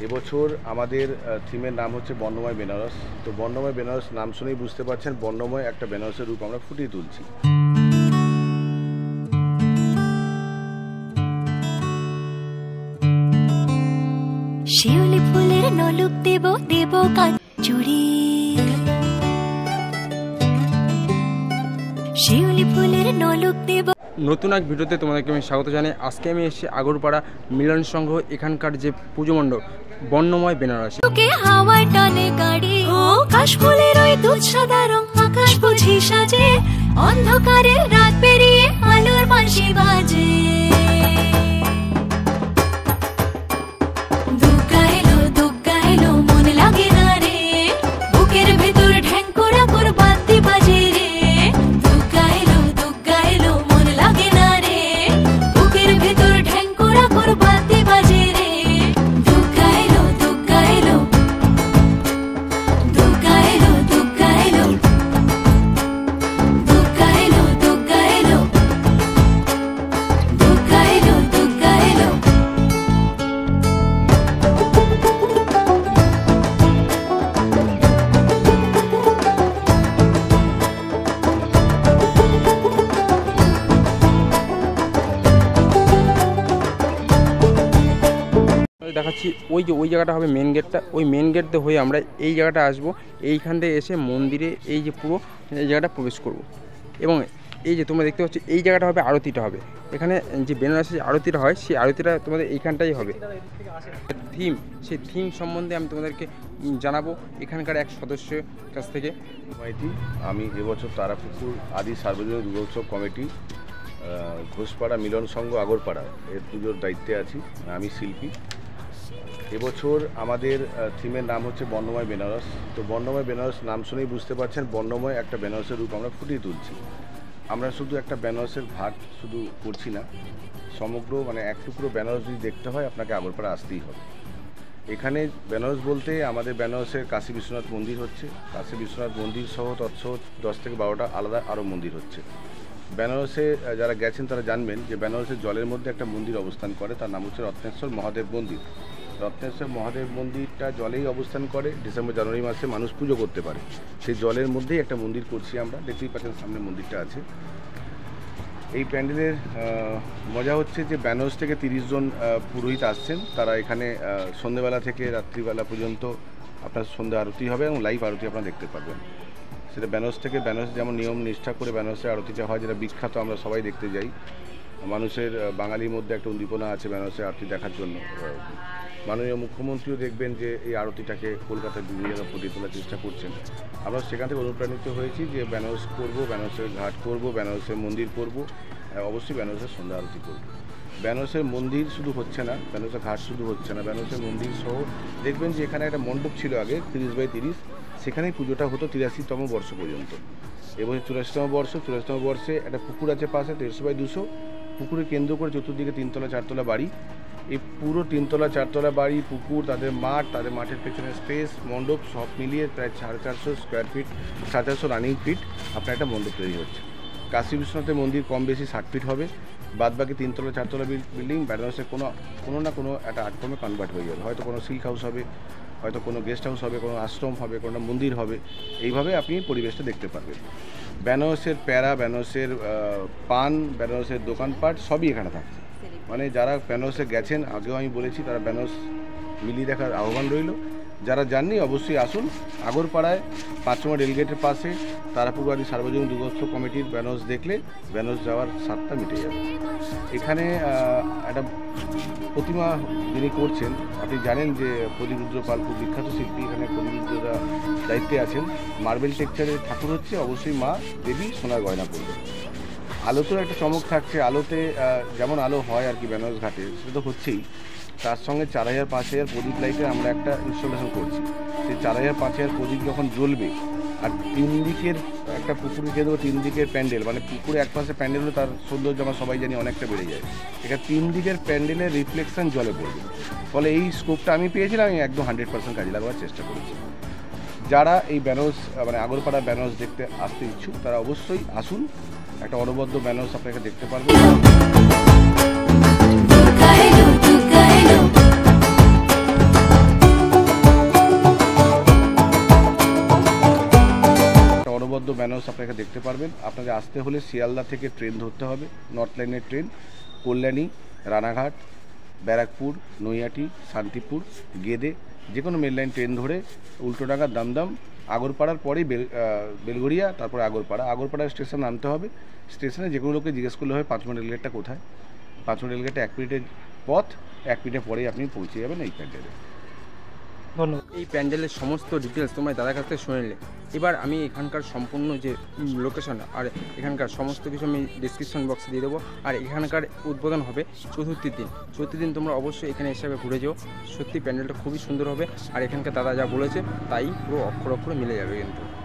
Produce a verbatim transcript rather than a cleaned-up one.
এবছর আমাদের থিমের নাম হচ্ছে বর্ণময় বেনারস। তো বর্ণময় বেনারস নাম শুনেই বুঝতে পারছেন বর্ণময় একটা বেনারসের রূপ আমরা ফুটিয়ে তুলছি। শিউলি ফুলের নলুক দেব দেব কাঞ্চুরি, শিউলি ফুলের নলুক দেব। নতুন এক ভিডিওতে তোমাদেরকে আমি স্বাগত জানাই। আজকে আমি এসেছি আগরপাড়া মিলন সংঘ, এখানকার যে পুজো মণ্ডপ বর্ণময় বেনারসি। হাওয়ায় টানে গাড়ি ও কাশফুলের ওই দুধ সাদা রং, আকাশ বুঝি সাজে, অন্ধকারের রাত পেরিয়ে আলোর বাঁশি বাজে। দুগ্গা এলো দুগ্গা এলো মন লাগে না রে, বুকের ভেতর ঢ্যাঙ্করা কর বাদ্যি বাজে রে। দুগ্গা এলো দুগ্গা এলো মন লাগে না রে, বুকের ভেতর ঢ্যাঙ্করা কর বাদ্যি বাজে রে। দুগ্গা এলো দুগ্গা এলো দুগ্গা এলো দুগ্গা এলো দুগ্গা এলো দুগ্গা এলো দুগ্গা এলো দুগ্গা এলো। দেখাচ্ছি ওই যে ওই জায়গাটা হবে মেন গেটটা, ওই মেন গেট দিয়ে হয়ে আমরা এই জায়গাটা আসবো। এইখান থেকে এসে মন্দিরে এই যে পুরো এই জায়গাটা প্রবেশ করব। এবং এই যে তোমরা দেখতে পাচ্ছ এই জায়গাটা হবে আরতিটা হবে। এখানে যে বেনারসে যে আরতিটা হয় সেই আরতিটা তোমাদের এইখানটাই হবে। থিম, সেই থিম সম্বন্ধে আমি তোমাদেরকে জানাবো এখানকার এক সদস্যের কাছ থেকে। মাইতি, আমি এবছর তারাপুকুর আদি সার্বজনীন দুর্গোৎসব কমিটি ঘোষপাড়া মিলন সংঘ আগরপাড়া এর পুজোর দায়িত্বে আছি। আমি শিল্পী। এবছর আমাদের থিমের নাম হচ্ছে বর্ণময় বেনারস। তো বর্ণময় বেনারস নাম শুনেই বুঝতে পারছেন বর্ণময় একটা বেনারসের রূপ আমরা ফুটিয়ে তুলছি। আমরা শুধু একটা বেনারসের ঘাট শুধু করছি না, সমগ্র মানে এক টুকরো বেনারস যদি দেখতে হয় আপনাকে আগরপাড়া আসতেই হবে। এখানে বেনারস বলতে আমাদের বেনারসের কাশী বিশ্বনাথ মন্দির হচ্ছে, কাশী বিশ্বনাথ মন্দির সহ তৎসহ দশ থেকে বারোটা আলাদা আরও মন্দির হচ্ছে। বেনারসে যারা গেছেন তারা জানবেন যে বেনারসের জলের মধ্যে একটা মন্দির অবস্থান করে, তার নাম হচ্ছে রত্নেশ্বর মহাদেব মন্দির। রত্নেশ্বর মহাদেব মন্দিরটা জলেই অবস্থান করে, ডিসেম্বর জানুয়ারি মাসে মানুষ পুজো করতে পারে। সেই জলের মধ্যেই একটা মন্দির করছি আমরা, দেখতেই পাচ্ছেন সামনে মন্দিরটা আছে। এই প্যান্ডেলের মজা হচ্ছে যে বেনারস থেকে তিরিশ জন পুরোহিত আসছেন, তারা এখানে সন্ধ্যেবেলা থেকে রাত্রিবেলা পর্যন্ত আপনার সন্ধ্যা আরতি হবে এবং লাইভ আরতি আপনারা দেখতে পারবেন। সেটা বেনারস থেকে বেনারস যেমন নিয়ম নিষ্ঠা করে বেনারসে আরতিটা হয়, যেটা বিখ্যাত, আমরা সবাই দেখতে যাই। মানুষের বাঙালির মধ্যে একটা উদ্দীপনা আছে বেনারসে আরতি দেখার জন্য। মাননীয় মুখ্যমন্ত্রীও দেখবেন যে এই আরতিটাকে কলকাতায় বিভিন্ন জায়গায় ফুটিয়ে তোলার চেষ্টা করছেন। আমরা সেখান থেকে অনুপ্রাণিত হয়েছি যে বেনারস করবো, বেনারসের ঘাট করবো, বেনারসের মন্দির করবো, অবশ্যই বেনারসের সন্ধ্যা আরতি করবো। বেনারসের মন্দির শুধু হচ্ছে না, বেনারসের ঘাট শুধু হচ্ছে না, বেনারসের মন্দির সহ দেখবেন যে এখানে একটা মণ্ডপ ছিল আগে তিরিশ বাই তিরিশ, সেখানেই পুজোটা হতো তিরাশিতম বর্ষ পর্যন্ত। এবছর চুরাশিতম বর্ষ, চুরাশিতম বর্ষে একটা পুকুর আছে পাশে দেড়শো বাই দুশো, পুকুরে কেন্দ্র করে চতুর্দিকে তিনতলা চারতলা বাড়ি। এই পুরো তিনতলা চারতলা বাড়ি, পুকুর, তাদের মাঠ, তাদের মাঠের পেছনে স্পেস, মণ্ডপ সব মিলিয়ে প্রায় সাড়ে চারশো স্কোয়ার ফিট, সাড়ে চারশো রানিং ফিট আপনার একটা মণ্ডপ তৈরি হচ্ছে। কাশী বিশ্বনাথের মন্দির কম বেশি ষাট ফিট হবে, বাদ বাকি তিনতলা চারতলা বিল্ডিং বেনারসে কোনো কোনো না কোনো একটা আর্ট ফর্মে কনভার্ট হয়ে যাবে। হয়তো কোনো সিল্ক হাউস হবে, হয়তো কোনো গেস্ট হাউস হবে, কোনো আশ্রম হবে, কোনো মন্দির হবে। এইভাবে আপনি পরিবেশটা দেখতে পারবেন। বেনারসের প্যারা, বেনারসের পান, বেনারসের দোকানপাট সবই এখানে থাকছে। মানে যারা বেনারসে গেছেন, আগেও আমি বলেছি, তারা বেনারস মিলিয়ে দেখার আহ্বান রইল। যারা যাননি অবশ্যই আসুন। আগরপাড়ায় পাঁচ নম্বর রেলগেটের পাশে তারাপুকুর আদি সার্বজনীন দুর্গোৎসব কমিটির বেনারস দেখলে বেনারস যাওয়ার স্বাদটা মিটে যাবে। এখানে একটা প্রতিমা যিনি করছেন, আপনি জানেন যে প্রদীপ রুদ্র পাল খুব বিখ্যাত শিল্পী, এখানে প্রদীপ রুদ্ররা দায়িত্বে আছেন। মার্বেল টেক্সচারের ঠাকুর হচ্ছে, অবশ্যই মা দেবী সোনার গয়না পড়বে। আলোতেও একটা চমক থাকছে। আলোতে যেমন আলো হয় আর কি বেনারস ঘাটে, সেটা তো হচ্ছেই, তার সঙ্গে চার হাজার পাঁচ হাজার প্রদীপ লাইটের আমরা একটা ইনস্টলেশন করছি। সেই চার হাজার পাঁচ হাজার প্রদীপ যখন জ্বলবে, আর তিন দিকের একটা পুকুরে কেন্দ্র তিন দিকের প্যান্ডেল, মানে পুকুরে এক পাশে প্যান্ডেল হলে তার সৌন্দর্য আমরা সবাই জানি অনেকটা বেড়ে যায়। এখানে তিন দিকের প্যান্ডেলের রিফ্লেকশন জলে পড়বে। ফলে এই স্কোপটা আমি পেয়েছিলাম, আমি একদম হান্ড্রেড পার্সেন্ট কাজে লাগাবার চেষ্টা করেছি। যারা এই বেনারস মানে আগরপাড়া বেনারস দেখতে আসতে ইচ্ছুক তারা অবশ্যই আসুন। একটা অনবদ্য বেনারস আপনাকে দেখতে পারবেন। চোদ্দো ব্যানার্স আপনাকে দেখতে পারবেন। আপনাদের আসতে হলে শিয়ালদা থেকে ট্রেন ধরতে হবে, নর্থ লাইনের ট্রেন, কল্যাণী, রানাঘাট, ব্যারাকপুর, নৈহাটি, শান্তিপুর, গেদে যে কোনো মেন লাইন ট্রেন ধরে উল্টোডাঙ্গা, দমদম, আগরপাড়ার পরেই বেল বেলঘরিয়া, তারপরে আগরপাড়া। আগরপাড়া স্টেশন নামতে হবে। স্টেশনে যে কোনো লোককে জিজ্ঞেস করলে হবে পাঁচ মিনিট রেলগেটটা কোথায়। পাঁচ মিনিট রেলগেটটা এক মিনিটের পথ, এক মিনিটের পরেই আপনি পৌঁছে যাবেন এই প্যান্ডেলে। ধন্যবাদ। এই প্যান্ডেলের সমস্ত ডিটেলস তোমরা দাদার কাছ থেকে শুনে নিলে। এবার আমি এখানকার সম্পূর্ণ যে লোকেশন আর এখানকার সমস্ত কিছু আমি ডিসক্রিপশন বক্সে দিয়ে দেবো। আর এখানকার উদ্বোধন হবে চতুর্থীর দিন। চতুর্থীর দিন তোমরা অবশ্যই এখানে এসে ঘুরে যাও। সত্যি প্যান্ডেলটা খুবই সুন্দর হবে। আর এখানকার দাদা যা বলেছে তাই পুরো অক্ষর অক্ষরে মিলে যাবে কিন্তু।